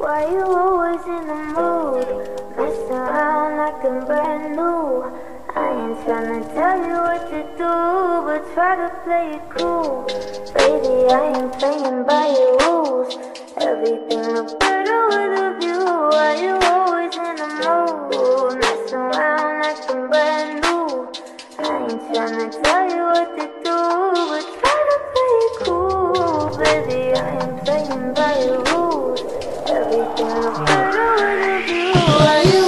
Why you always in the mood? Messing around acting brand new. I ain't tryna tell you what to do, but try to play it cool. Baby, I ain't playing by your rules. Everything look better with a view. Why you always in the mood? Messing around acting brand new. I ain't tryna tell you what to do, but try to play it cool. Baby, I ain't playing by your rules. Everything look better with a view. Why you